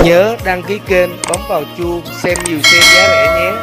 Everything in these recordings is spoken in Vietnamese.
Nhớ đăng ký kênh, bấm vào chuông, xem nhiều xe giá rẻ nhé.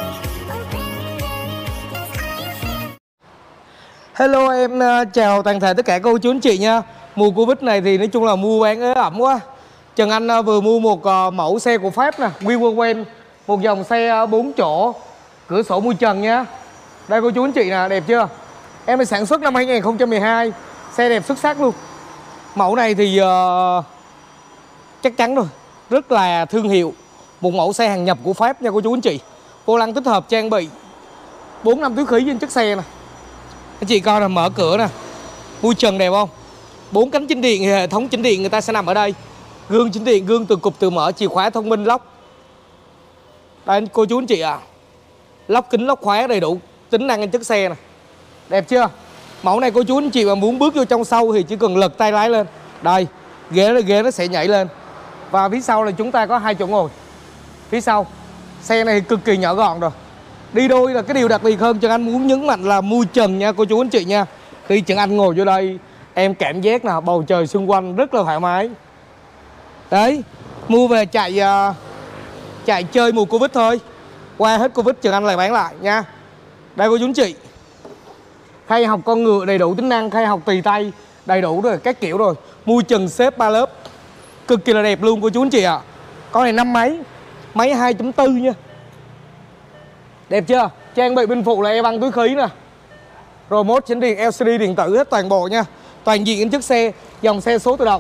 Hello em, chào toàn thể tất cả cô chú anh chị nha. Mùa Covid này thì nói chung là mua bán ế ẩm quá. Trần Anh vừa mua một mẫu xe của Pháp nè, Winterwell, một dòng xe 4 chỗ, cửa sổ mui trần nha. Đây cô chú anh chị nè, đẹp chưa? Em được sản xuất năm 2012, xe đẹp xuất sắc luôn. Mẫu này thì chắc chắn rồi, rất là thương hiệu. Một mẫu xe hàng nhập của Pháp nha cô chú anh chị. Vô lăng tích hợp trang bị 4 năm túi khí trên chiếc xe nè. Anh chị coi là mở cửa nè, mui trần đẹp không? 4 cánh chỉnh điện, hệ thống chỉnh điện người ta sẽ nằm ở đây. Gương chỉnh điện, gương từ cụp tự mở, chìa khóa thông minh lóc. Đây cô chú anh chị ạ, lóc kính lóc khóa đầy đủ tính năng trên chiếc xe nè. Đẹp chưa? Mẫu này cô chú anh chị mà muốn bước vô trong sâu thì chỉ cần lật tay lái lên. Đây, ghế nó sẽ nhảy lên. Và phía sau là chúng ta có 2 chỗ ngồi. Phía sau xe này cực kỳ nhỏ gọn rồi. Đi đôi là cái điều đặc biệt hơn Trần Anh muốn nhấn mạnh là mui trần nha cô chú anh chị nha. Khi Trần Anh ngồi vô đây em cảm giác là bầu trời xung quanh rất là thoải mái. Đấy, mua về chạy chơi mùa Covid thôi. Qua hết Covid Trần Anh lại bán lại nha. Đây cô chú anh chị, khay học con ngựa đầy đủ tính năng, khay học tùy tay đầy đủ rồi, các kiểu rồi. Mui trần xếp 3 lớp, cực kỳ là đẹp luôn cô chú anh chị ạ. Con này 5 máy 2.4 nha. Đẹp chưa? Trang bị bên phụ là e băng túi khí nè, remote chỉnh điện LCD điện tử hết toàn bộ nha. Toàn diện trên chiếc xe, dòng xe số tự động,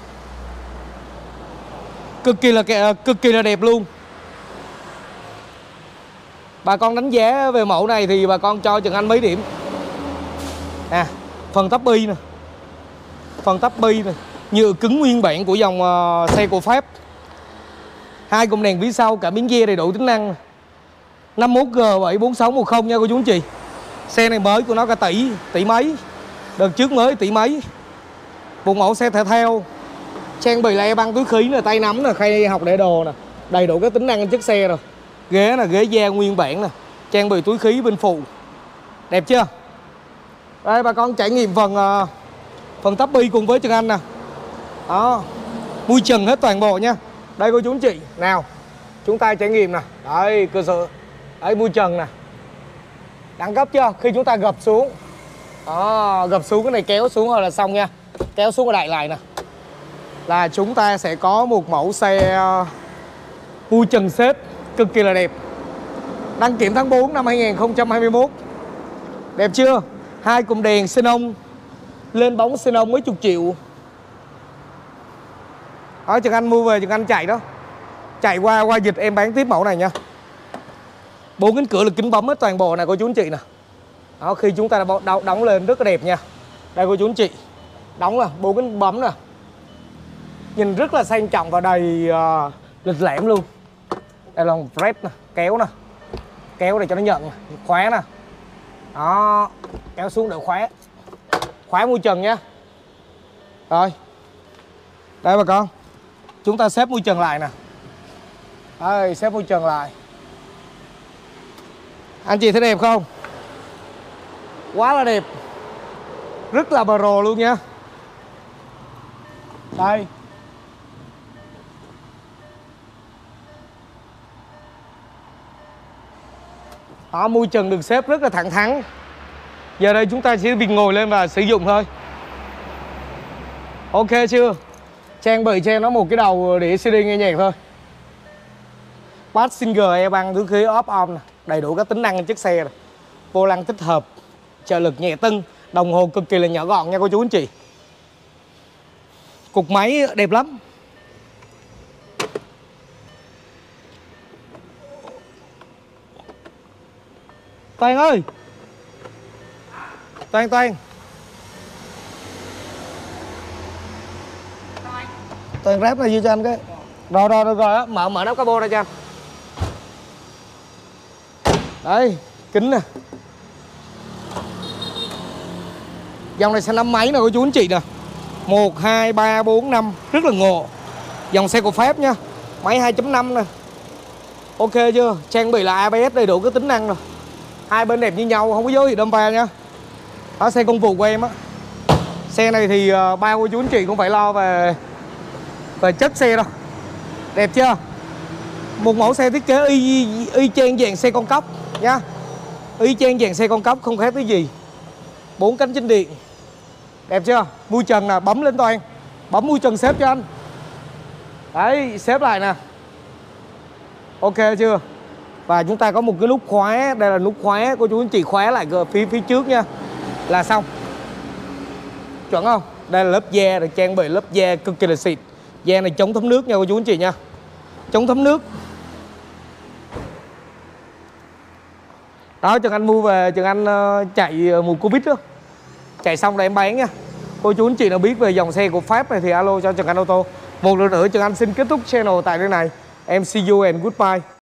cực kỳ là đẹp luôn. Bà con đánh giá về mẫu này thì bà con cho Trần Anh mấy điểm? Phần tắp bi nè, nhựa cứng nguyên bản của dòng xe của Pháp. 2 cụm đèn phía sau, cảm biến ge đầy đủ tính năng. 51G 74610 nha cô chú anh chị. Xe này mới của nó cả tỷ mấy. Đợt trước mới tỷ mấy. Một mẫu xe thể thao, trang bị là e băng túi khí nè, tay nắm nè, khay học để đồ nè, đầy đủ các tính năng trên chiếc xe rồi. Ghế nè, ghế da nguyên bản nè, trang bị túi khí bên phụ. Đẹp chưa? Đây bà con trải nghiệm phần tắp bi cùng với Trần Anh nè. Đó, mui trần hết toàn bộ nha. Đây cô chú anh chị, nào chúng ta trải nghiệm nè. Đây cơ sở, đấy mui trần nè, đẳng cấp chưa? Khi chúng ta gập xuống đó, gập xuống cái này kéo xuống rồi là xong nha. Kéo xuống ở đại lại nè, là chúng ta sẽ có một mẫu xe mui trần xếp cực kỳ là đẹp. Đăng kiểm tháng 4 năm 2021. Đẹp chưa? 2 cụm đèn xenon, lên bóng xenon mấy chục triệu. Đó, Trần Anh mua về Trần Anh chạy đó, chạy qua dịch em bán tiếp mẫu này nha. 4 cánh cửa là kính bấm hết toàn bộ này cô chú anh chị nè. Đó, khi chúng ta đã đóng lên rất là đẹp nha. Đây cô chú anh chị, đóng là 4 cánh bấm nè, nhìn rất là sang trọng và đầy lịch lãm luôn. Đây là fret nè, kéo nè, kéo để cho nó nhận nè, khóa nè. Đó, kéo xuống để khóa mui trần nha. Rồi, đây bà con, chúng ta xếp mui trần lại nè. Đây, xếp mui trần lại. Anh chị thấy đẹp không? Quá là đẹp, rất là pro luôn nha. Đây, đó, mui trần được xếp rất là thẳng thắn. Giờ đây chúng ta chỉ việc ngồi lên và sử dụng thôi. Ok chưa? Trang bị cho em nó một cái đầu đĩa CD nghe nhạc thôi. Passenger e băng túi khí off on nè, đầy đủ các tính năng trên chiếc xe này. Vô lăng tích hợp, trợ lực nhẹ tưng, đồng hồ cực kỳ là nhỏ gọn nha cô chú anh chị. Cục máy đẹp lắm. Toàn ơi, Toàn ráp này vô cho anh cái. Rồi á, mở nắp capo ra cho anh. Đây, kính nè. Dòng này xe 5 máy nè cô chú anh chị nè. 1, 2, 3, 4, 5, rất là ngộ. Dòng xe của Pháp nha. Máy 2.5 nè. Ok chưa? Trang bị là ABS đầy đủ các tính năng rồi. Hai bên đẹp như nhau, không có dấu hiệu đâm va nha. Đó, xe công vụ của em á. Xe này thì ba cô chú anh chị cũng phải lo về chất xe đâu. Đẹp chưa? Một mẫu xe thiết kế y chang dạng xe con cóc nha. Y chang dạng xe con cóc, không khác cái gì. 4 cánh chinh điện. Đẹp chưa? Mui trần nè, bấm lên Toàn. Bấm mui trần xếp cho anh. Đấy, xếp lại nè. Ok chưa? Và chúng ta có một cái nút khóa. Đây là nút khóa của chú anh chị, khóa lại phía trước nha. Là xong. Chuẩn không? Đây là lớp da, được trang bị lớp da cực kỳ là xịn. Da này chống thấm nước nha cô chú anh chị nha. Chống thấm nước. Đó, Trần Anh mua về, Trần Anh chạy mùa Covid đó. Chạy xong rồi em bán nha. Cô chú anh chị nào biết về dòng xe của Pháp này thì alo cho Trần Anh Ô Tô. Một lần nữa Trần Anh xin kết thúc channel tại đây này. Em see you and goodbye.